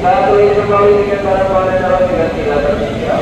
Satu ini kembali dengan para pemain dalam dengan tidak tertinggal.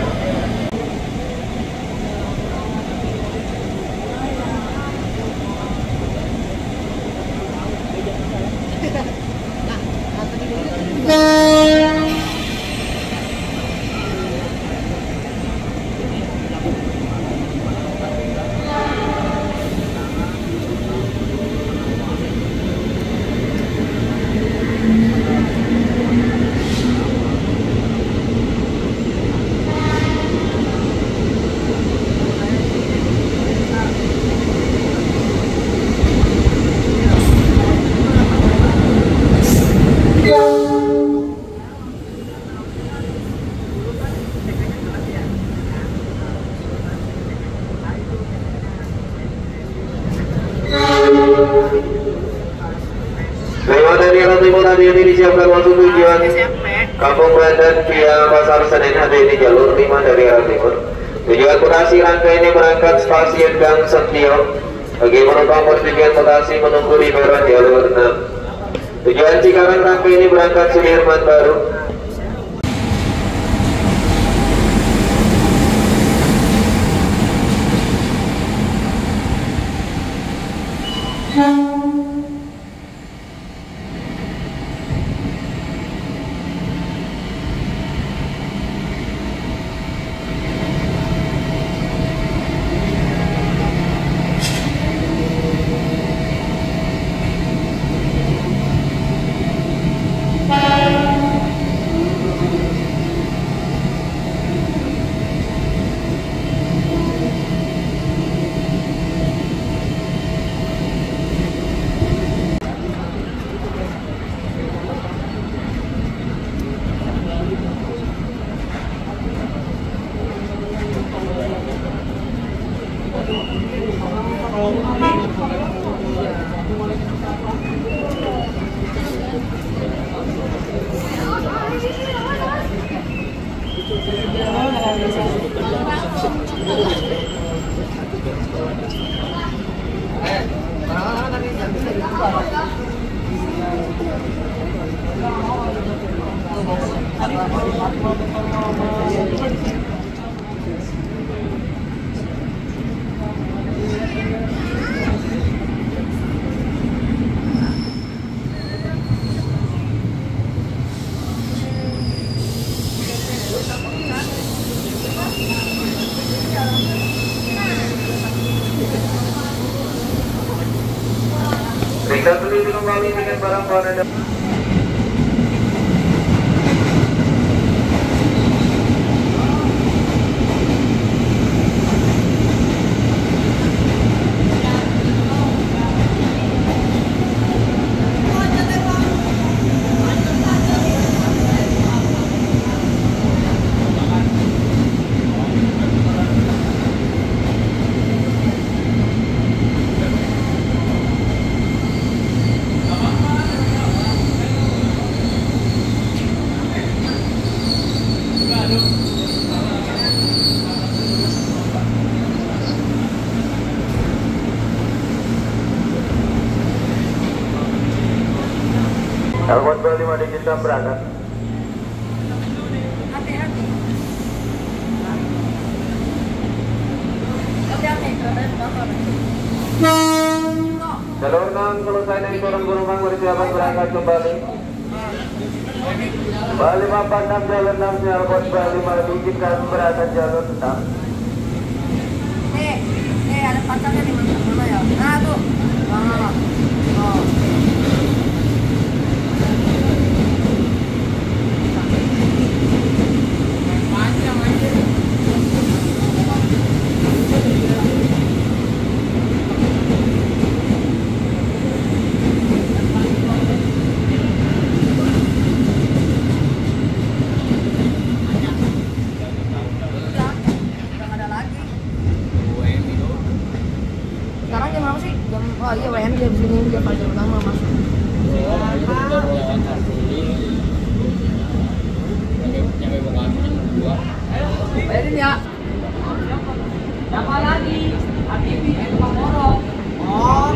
Lewat dari arah timur hari ini disiapkan waktu tujuan Kampung Bandan via Pasar Senen hari ini jalur 5 dari arah timur. Tujuan Bekasi rangka ini berangkat stasiun Gang Setio. Bagi penumpang bertujuan Bekasi menunggu di peron jalur 6. Tujuan Cikarang rangka ini berangkat Sudirman Baru. Kita teliti kembali dengan barang-barang Anda. Telepon 25 digit berangkat. Hati-hati. Jalur 6 selesai dari turun Gunung bersiapan berangkat kembali. Bali papan 6 jalur 6 telepon 25 digit kami berangkat jalur 6. Ada pacarnya di mana ya? Nah tuh. Oh. Sekarang jam berapa sih? Oh iya, WM jam segini dia paling utama mas. Bayarin ya. Siapa lagi? Habibi, tukang morok. Oh.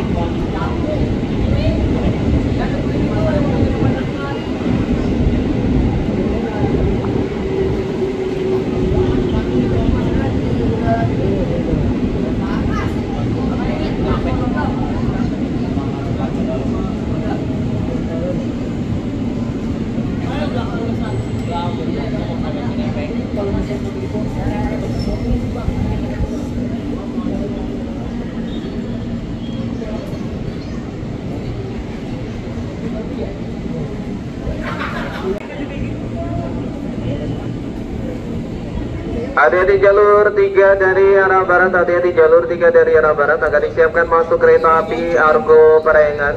Hati-hati jalur 3 dari arah barat, hati-hati jalur 3 dari arah barat akan disiapkan masuk kereta api Argo Parayangan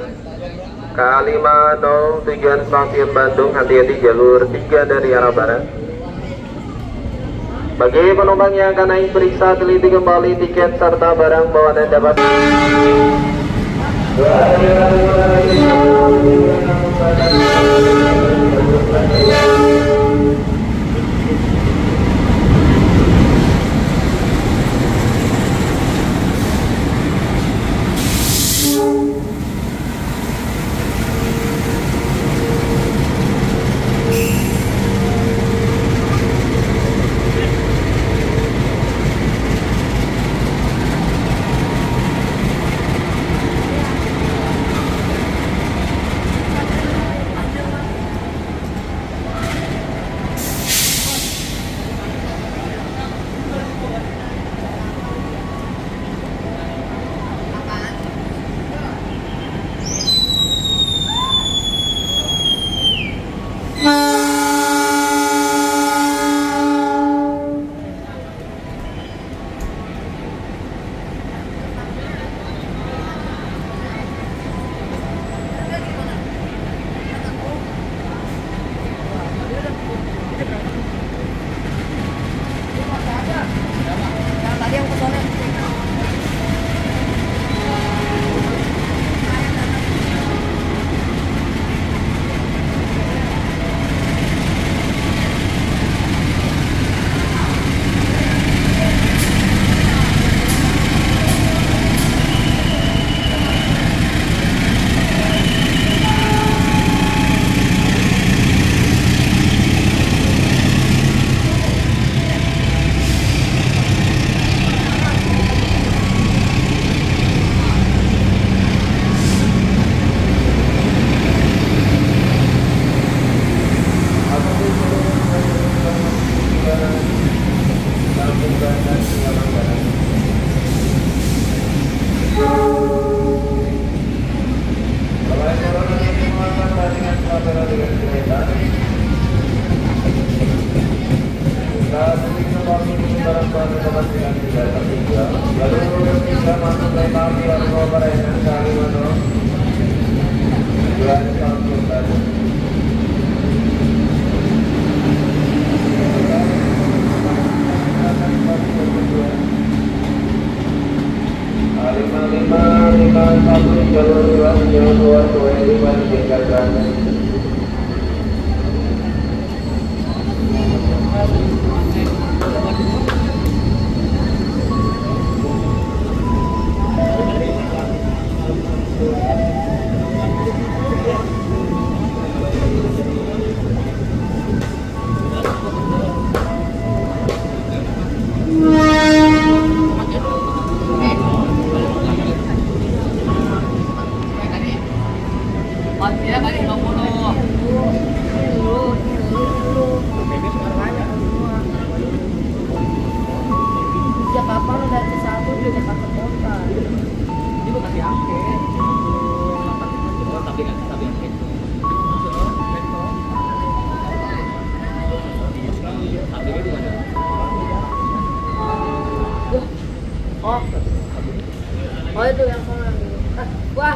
K50 tujuan stasiun Bandung. Hati-hati jalur 3 dari arah barat. Bagi penumpang yang akan naik, periksa teliti kembali tiket serta barang bawaan Anda dapat.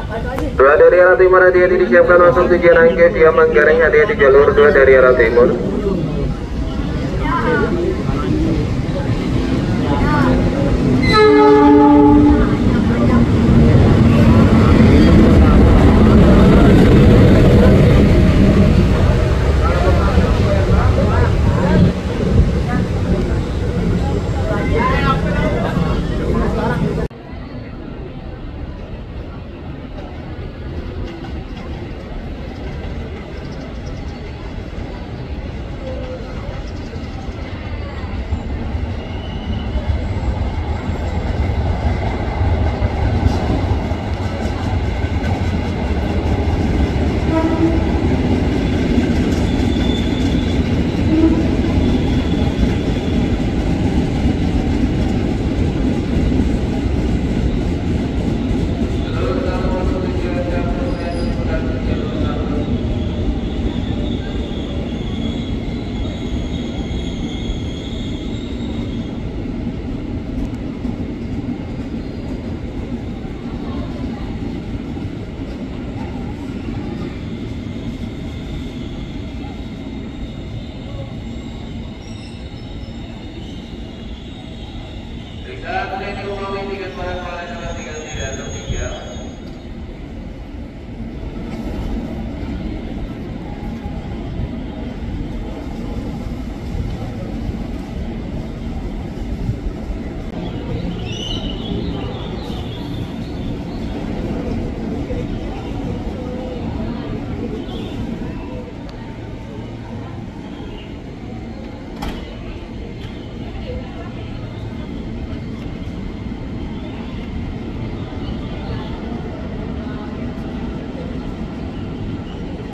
Dua dari arah timur, hati-hati disiapkan langsung tujuan Angke via Manggarai, hati-hati jalur 2 dari arah timur.